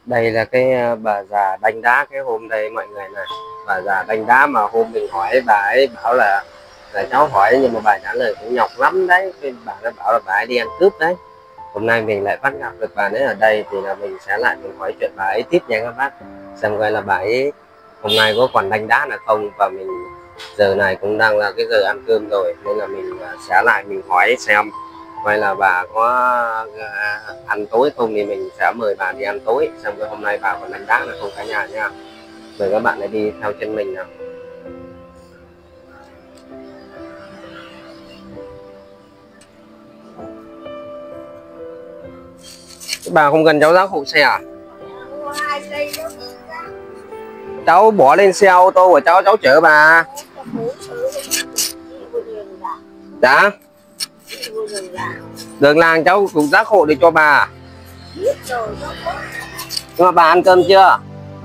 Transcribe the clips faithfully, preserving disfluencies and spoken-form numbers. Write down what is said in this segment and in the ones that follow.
Đây là cái ờ, bà già đánh đá cái hôm đây mọi người này. Bà già đánh đá mà hôm mình hỏi bà ấy bảo là là cháu hỏi nhưng mà bà trả lời cũng nhọc lắm đấy. Cái bà ấy bảo là bà ấy đi ăn cướp đấy. Hôm nay mình lại bắt gặp được bà ấy ở đây thì là mình sẽ lại mình hỏi chuyện bà ấy tiếp nha các bác. Xem coi là bà ấy hôm nay có còn đánh đá là không, và mình giờ này cũng đang là cái giờ ăn cơm rồi nên là mình sẽ lại mình hỏi xem hay là bà có ăn tối không thì mình sẽ mời bà đi ăn tối, xem cái hôm nay bà còn đánh đá là không cả nhà nha. Mời các bạn lại đi theo chân mình nào. Bà không cần cháu rác hộ xe à? Cháu bỏ lên xe ô tô của cháu, cháu chở bà. Dạ. Đường làng cháu cũng rác hộ để cho bà. Nhưng mà bà ăn cơm chưa?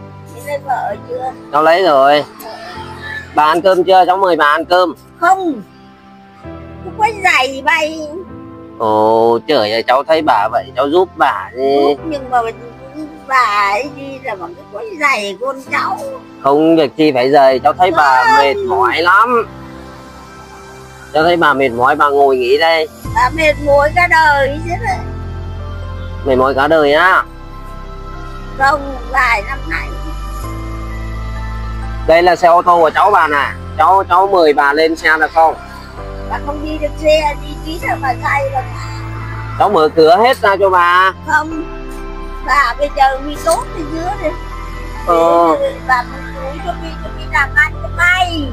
Cháu lấy rồi. Bà ăn cơm chưa? Cháu mời bà ăn cơm. Không. Không có giày bay. Ồ trời ơi, cháu thấy bà vậy cháu giúp bà đi. Giúp nhưng mà bà ấy đi là bằng cái quấy giày con cháu. Không việc chi phải giày, cháu thấy bà mệt mỏi lắm. Cháu thấy bà mệt mỏi, bà ngồi nghỉ đây. Bà mệt mỏi cả đời chứ đấy. Mệt mỏi cả đời á? Không, vài năm nay. Đây là xe ô tô của cháu bà nè. Cháu cháu mời bà lên xe được không? Bà không đi được xe, đi tí là bà say rồi. Cháu mở cửa hết ra cho bà. Không, bà bây giờ mi tốt bên dưới đi. Ờ. Bà mừng tuổi cho mi cho mi làm ăn cho mày.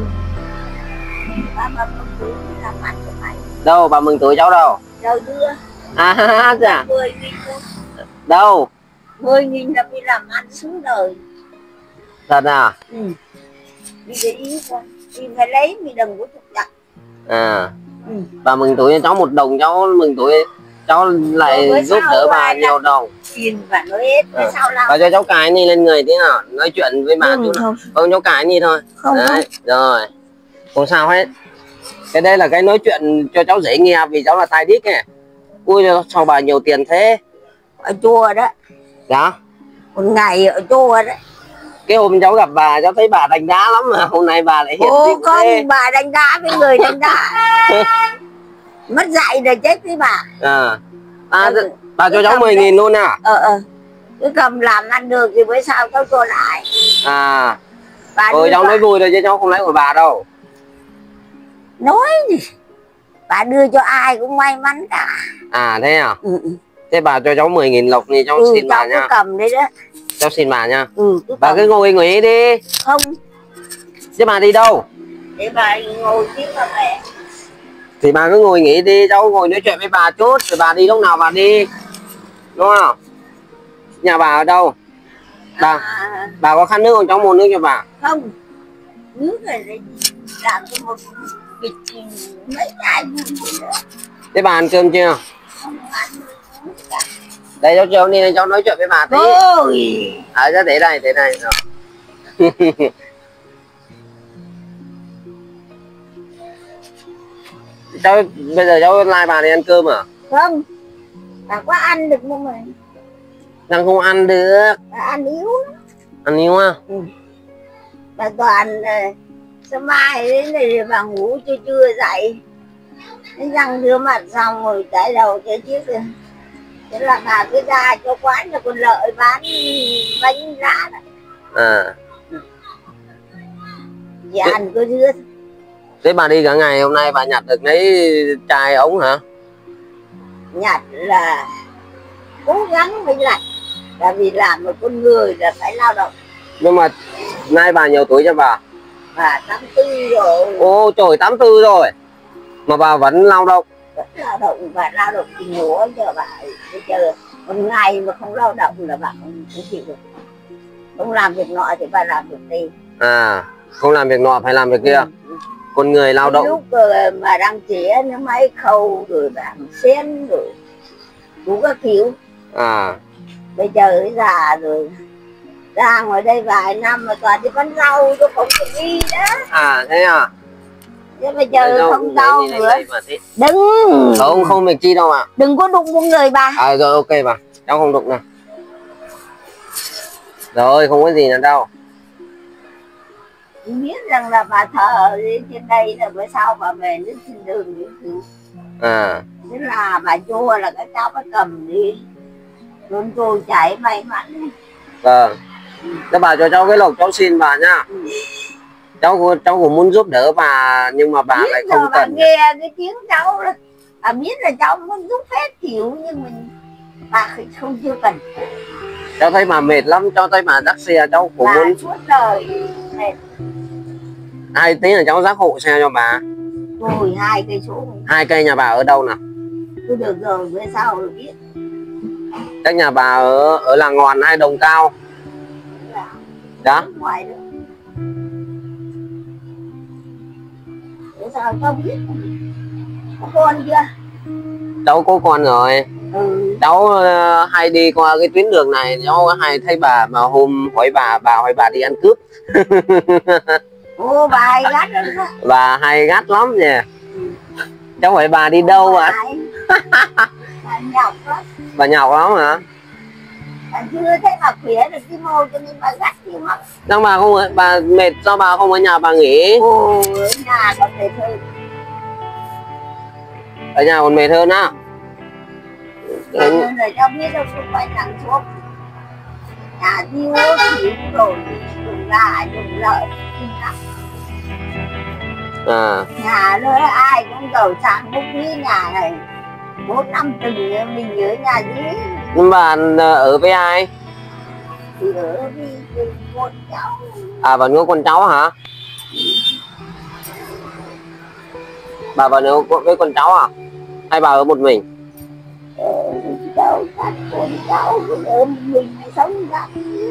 Bà mà mừng tuổi làm ăn cho mày. Đâu bà mừng tuổi cháu đâu? Rồi đưa. À dạ. mười nghìn thôi. Đâu? mười nghìn là mi làm ăn xuống đời. Thật à? Ừ. Mi để ý coi. Mi phải lấy mi đừng có trục chặt. À. Ừ. Bà mừng tuổi cho cháu một đồng, cháu mừng tuổi cháu lại giúp đỡ bà nhiều đồng. Tiền và nói hết. À. Sao làm? Bà cho cháu cài ni lên người tí nào, nói chuyện với bà ừ, chút nào. Không, cháu cài ni thôi. Không. Đấy, không. rồi. Không sao hết. Cái đây là cái nói chuyện cho cháu dễ nghe vì cháu là tai điếc này. Ui sao bà nhiều tiền thế? Ở chùa đó. Dạ? Một ngày ở chùa đó. Cái hôm cháu gặp bà cháu thấy bà đánh đá lắm mà hôm nay bà lại hiện Ô không thế. Bà đánh đá với người đánh đá. Mất dạy rồi chết với bà. À, à ừ, bà cho cháu mười nghìn luôn à? Ờ ờ. Cứ cầm làm ăn được thì bữa sau cháu cho lại. À. Bà Ôi cháu bà... nói vui thôi chứ cháu không lấy của bà đâu. Nói gì? Bà đưa cho ai cũng may mắn cả. À thế à? Ừ. Thế bà cho cháu mười nghìn lộc thì cháu ừ, xin bà nha. Cháu cầm đấy đó. Cháu xin bà nha. Ừ, cứ bà cầm. Cứ ngồi nghỉ đi. Không. Chứ bà đi đâu? Để bà ngồi tiếp bà mẹ. Thì bà cứ ngồi nghỉ đi, cháu ngồi nói chuyện với bà chút rồi bà đi lúc nào bà đi. Đúng không? Nhà bà ở đâu? Bà à... bà có khát nước không? Cháu mua nước cho bà. Không. Nước này để làm cho một bịch mấy chai nữa. Thế bà ăn cơm chưa? Không ăn. Đây cháu chiều đi cháu nói chuyện với bà tí. Ôi. À ra để đây, để đây rồi. Cháu bây giờ cháu lai bà đi ăn cơm à? Không. Bà có ăn được không mày? Đang không ăn được. Bà ăn yếu lắm. Ăn yếu à? Ừ. Bà toàn sao mai đến này bà ngủ chưa chưa dậy. Cái răng rửa mặt xong rồi chạy đầu chạy chiếc rồi. Thế là bà cứ ra cho quán cho con Lợi bán bánh rã đấy. À. Dạ thế... ăn có dưa. Thế bà đi cả ngày hôm nay bà nhặt được mấy chai ống hả? Nhặt là cố gắng mới lạch. Là vì làm một con người là phải lao động. Nhưng mà nay bà nhiều tuổi cho bà? Bà tám tư rồi. Ô trời, tám tư rồi mà bà vẫn lao động? Vẫn lao động và lao động thì nhiều giờ bà bây giờ một ngày mà không lao động là bà không, không chịu được. Không làm việc nọ thì bà làm việc gì? À, không làm việc nọ phải làm việc kia. Ừ. Con người lao động. Lúc mà đang chĩa nó máy khâu rồi làm xén rồi đủ các kiểu. À. Bây giờ già rồi ra ngoài đây vài năm mà toàn đi bán rau cho không được đi đó. À thế à? Chứ bây giờ đâu, không rau nữa. Đừng. Không, không việc chi đâu ạ. À. Đừng có đụng một người bà. À rồi ok bà, cháu không đụng nào. Rồi không có gì nữa đâu. Biết rằng là bà thờ đi trên đây là bữa sau bà về nước trên đường đi thứ. À. Thế là bà chua là cái cháu bà cầm đi. Luôn tôi chạy may mắn. Vâng. Thế bà cho cháu cái lộc cháu xin bà nhá. Ừ. Cháu cháu cũng muốn giúp đỡ bà nhưng mà bà biết lại không cần. Bà nghe cái tiếng cháu đó. Bà biết là cháu muốn giúp phép kiểu nhưng mình bà không chưa cần. Cháu thấy bà mệt lắm, cháu thấy bà dắt xe cháu cũng bà muốn suốt đời mệt. Ai tí là cháu dắt hộ xe cho bà. Rồi hai cây số. Hai cây nhà bà ở đâu nào? Tôi được rồi bữa sau rồi biết. Các nhà bà ở ở Làng Ngòn hay Đồng Cao? Đó. Ngoài đó. Bữa sau cháu biết. Có con chưa? Cháu có con rồi. Ừ. Cháu uh, hay đi qua cái tuyến đường này, cháu hay thấy bà mà hôm hỏi bà bà hỏi bà đi ăn cướp. Ô bà hay gắt lắm đó. Bà hay gắt lắm nha. Ừ. Cháu hỏi bà đi đâu ạ? À? Bà nhọc lắm. Bà nhọc lắm hả? Bà chưa thấy bà khỏe được cái môi cho nên bà gắt nhiều lắm. Nhưng bà không bà mệt sao bà không ở nhà bà nghỉ? Ồ, ở nhà còn mệt hơn. Ở nhà còn mệt hơn á? Nên là cháu biết đâu xung quanh làng xuống. Nhà tiêu thì rồi dùng gà dùng lợn à. Nhà nữa ai cũng giàu sang phúc quý, nhà này bốn năm từng mình ở nhà dưới. Nhưng bà ở với ai? Thì ở với con cháu. À bà nuôi con cháu hả? Bà bà nuôi với con cháu à? Hay bà ở một mình? Ờ, cháu các con cháu ở một mình sống ra.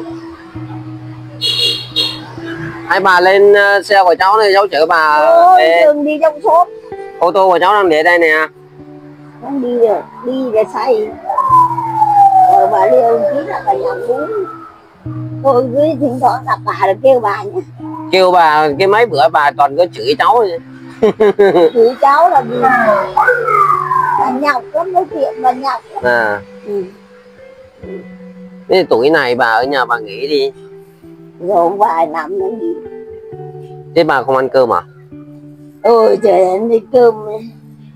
Hay bà lên xe của cháu này cháu chở bà. Ôi, đừng đi trong xóm. Ô tô của cháu đang để đây nè. Không đi được, đi để say. Ờ, bà liêu chí là bà nhầm bún. Tôi cứ thỉnh thoảng gặp bà là kêu bà nhé. Kêu bà, cái mấy bữa bà toàn có chửi cháu thôi. Chửi cháu là gì? Bà nhọc lắm, nói chuyện bà nhọc lắm. À. Ừ. Thế tuổi này bà ở nhà bà nghỉ đi. Rồi vài năm nữa nghỉ. Thế bà không ăn cơm à? Ôi trời ơi, đi cơm này.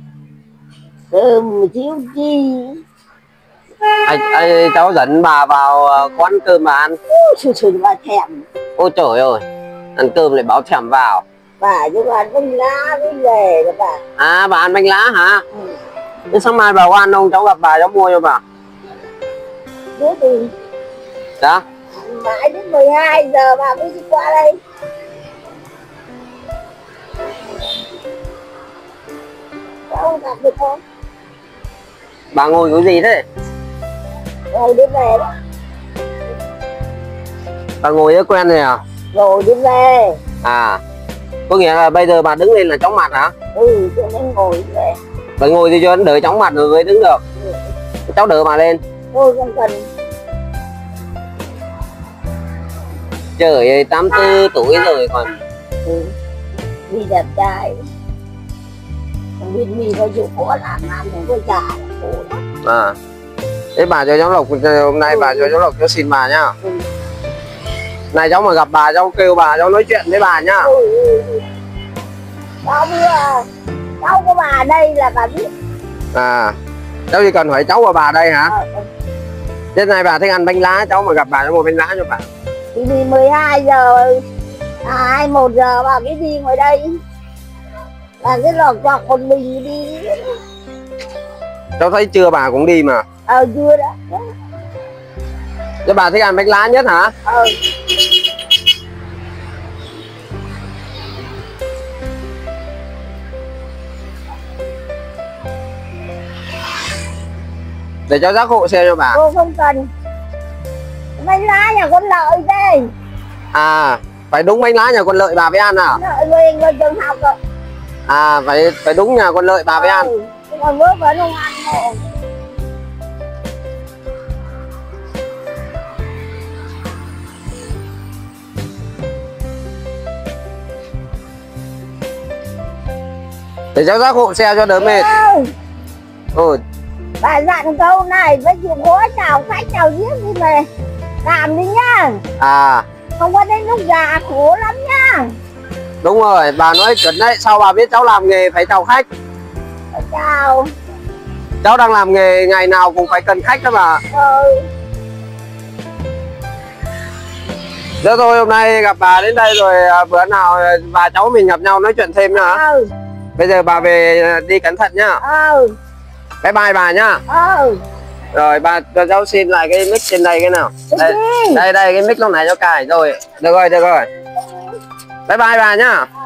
Cơm thiếu chi. Ai, ai, cháu dẫn bà vào quán cơm bà ăn. Ôi trời bà thèm. Ôi trời ơi, ăn cơm lại báo thèm vào. Bà cho bà ăn bánh lá với lề đó bà. À bà ăn bánh lá hả? Ừ. Thế sáng mai bà có ăn không? Cháu gặp bà cháu mua cho bà. Bữa thì Đó. mãi đến mười hai giờ bà mới đi qua đây. Không gặp được không? Bà ngồi cái gì thế? Rồi đi về đó. Bà ngồi rất quen rồi à? Rồi đi về. À, có nghĩa là bây giờ bà đứng lên là chóng mặt hả? Ừ, cho nên ngồi về. Bà ngồi thì cho đợi chóng mặt rồi mới đứng được. Ừ. Cháu đỡ bà lên. Thôi không cần. Trời ơi, tám mươi tư tuổi rồi còn. Ừ. Đi đẹp trai. Không biết mi có chịu khó làm ăn không có trả. À. Thế bà cho cháu Lộc, hôm nay ừ. bà cho cháu Lộc cháu xin bà nhá. Ừ. Này cháu mà gặp bà cháu kêu bà cháu nói chuyện với bà nhá. Ừ, ừ, ừ. Cháu biết à, cháu của bà ở đây là bà biết. À, cháu chỉ cần hỏi cháu của bà đây hả? À, ừ. Thế này bà thích ăn bánh lá, cháu mà gặp bà cháu mua bánh lá cho bà. Thì đi mười hai giờ, à hai mươi mốt giờ bà mới đi ngoài đây. Bà cứ lọt chọc một mình đi. Cháu thấy chưa bà cũng đi mà. Ờ chưa đó. Thế bà thích ăn bánh lá nhất hả? Ờ. Để cháu dắt hộ xe cho bà. Cô không cần. Bánh lá nhà con Lợi đây. À, phải đúng bánh lá nhà con Lợi bà mới ăn à? Lợi nguyên con trường học rồi. À, phải phải đúng nhà con Lợi bà mới ăn. Ừ, còn bữa vẫn không ăn đâu. Để cháu dắt hộ xe cho đỡ mệt. Ừ. Bà dặn câu này với chịu khó chào khách chào giết đi về. làm đi nhá. À Không có đến lúc già khổ lắm nhá. đúng rồi, bà nói chuẩn đấy. Sao bà biết cháu làm nghề phải chào khách? Chào. Cháu đang làm nghề ngày nào cũng phải cần khách đó mà. Ừ. Được rồi, hôm nay gặp bà đến đây rồi, à, bữa nào bà cháu mình gặp nhau nói chuyện thêm nhá. Ừ. Bây giờ bà về đi cẩn thận nhá. Ừ. Bye bye bà nhá. Ừ. Rồi bà cho cháu xin lại cái mic trên đây cái nào. Cái Đây, gì? đây đây cái mic lúc nãy cháu cài rồi. Được rồi, được rồi. Bye bye bà nhá.